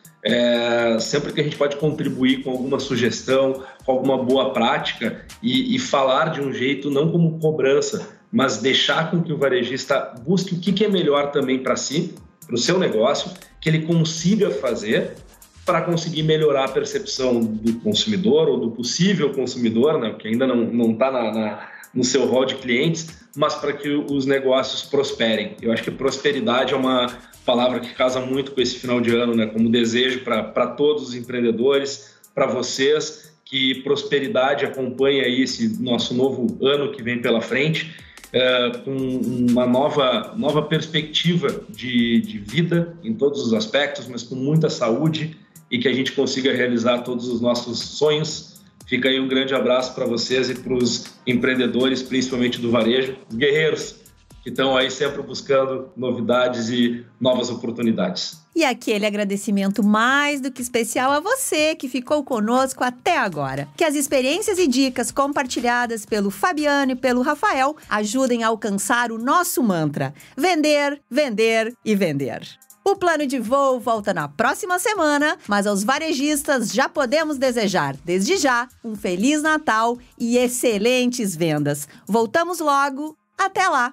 É, sempre que a gente pode contribuir com alguma sugestão, com alguma boa prática e, e falar de um jeito não como cobrança, mas deixar com que o varejista busque o que é melhor também para si, para o seu negócio, que ele consiga fazer para conseguir melhorar a percepção do consumidor ou do possível consumidor, né, que ainda não está na, na, no seu rol de clientes, mas para que os negócios prosperem. Eu acho que prosperidade é uma palavra que casa muito com esse final de ano, né, como desejo para todos os empreendedores, para vocês, que prosperidade acompanhe aí esse nosso novo ano que vem pela frente, É, com uma nova, nova perspectiva de, de vida em todos os aspectos, mas com muita saúde e que a gente consiga realizar todos os nossos sonhos. Fica aí um grande abraço para vocês e para os empreendedores, principalmente do varejo, os guerreiros que estão aí sempre buscando novidades e novas oportunidades. E aquele agradecimento mais do que especial a você que ficou conosco até agora. Que as experiências e dicas compartilhadas pelo Fabiano e pelo Rafael ajudem a alcançar o nosso mantra: vender, vender e vender. O Plano de Voo volta na próxima semana, mas aos varejistas já podemos desejar, desde já, um Feliz Natal e excelentes vendas. Voltamos logo. Até lá!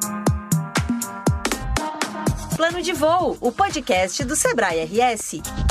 Plano de Voo, o podcast do Sebrae R S.